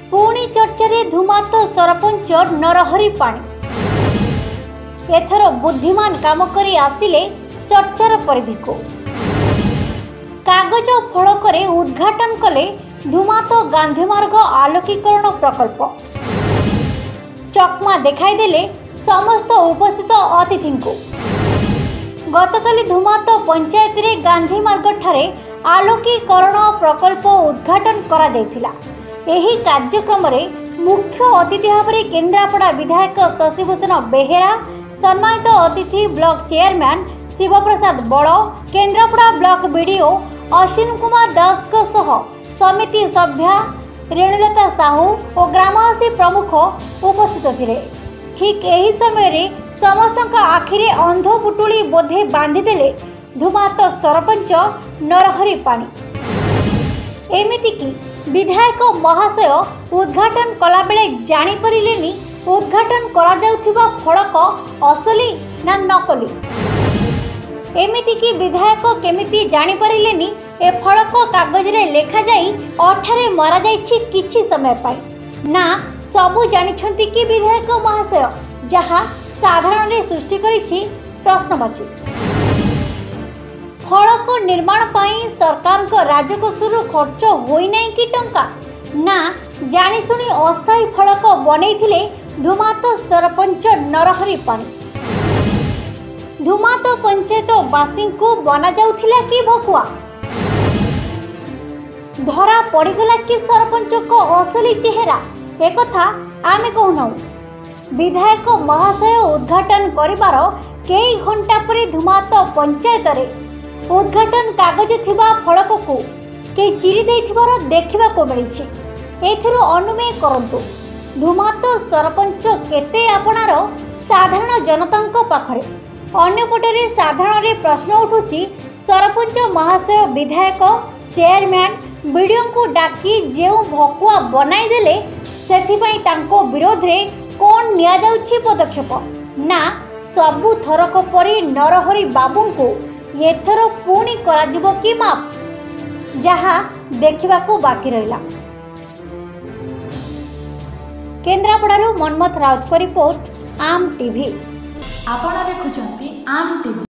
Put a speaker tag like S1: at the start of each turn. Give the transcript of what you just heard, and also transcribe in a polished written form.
S1: पुणी चर्चा धूमात सरपंच नरहरि पाणी। एथर बुद्धिमान काम करी आसिले चर्चार परिधि को। कागज फलक उद्घाटन कले धूमात गांधी मार्ग आलोकीकरण प्रकल्प। चकमा देखाई देले समस्त उपस्थित अतिथि को। गतकाली धूमात पंचायत रे गांधी मार्ग ठारे आलोकीकरण प्रकल्प उद्घाटन करा जायथिला। एही कार्यक्रम रे मुख्य अतिथि भाव में केन्द्रापड़ा विधायक शशिभूषण बेहेरा, सम्मानित अतिथि ब्लॉक चेयरमैन शिवप्रसाद बड़, केन्द्रापड़ा ब्लॉक बीडीओ अश्विन कुमार दास को सह समिति सभ्या रेणुलता साहू और ग्रामवासी प्रमुख उपस्थित थिले। ठीक यही समय रे समस्त आखिरे अंध पुटुली बोधे बांधी देले धूमात सरपंच नरहरि पाणी। एमिति कि विधायक महाशय उद्घाटन कला बेले जानी परिलेनी उद्घाटन करा जाउथिबा फलक असली ना नकली। एमिति कि विधायक केमिति जानी परिलेनी ए फलक कागज रे लेखा जाई अठारे मरा जाईछि किछि समय पाई ना सबु जानिछंती कि विधायक महाशय जहा साधारण रे सृष्टि करिछि प्रश्नवाची। फलक निर्माण पाई सरकार को राजकोषरु खर्च होई नै कि टंका ना जानी सुनी अस्थायी फलक बनैथिले धूमात सरपंच नरहरि पाणी। धूमात पंचायत बासी को बना जाउथिला कि भकुआ धरा पड़ीगला कि सरपंच को असली चेहरा एकथा आमे कहूना। विधायक महाशय उद्घाटन करिबार कई घंटा पर धूमात पंचायत रे उद्घाटन कागज थिबा फलक को के चिरी देथिबार देखिबा को मिलिछि। एथिरो अनुमेय करंतु धूमात सरपंच केते आपणार साधारण जनतांक पाखरे। अन्यपटरे साधारण रे प्रश्न उठुछि सरपंच महाशय विधायक चेयरमैन बीडीओ को डाकी जेउ भकुआ बनाई देले सेथिपई तांको विरोध रे कोन निया जाउछि पदक्षेप ना सबु थरक परि नरहरि बाबू को एथर पुणी कराजिबो कि माफ जहा देखिबा को बाकी रहिला। केन्द्रापड़ारू मनमथ राउत को रिपोर्ट आम टीवी।
S2: आपण देखुचंती आम टीवी।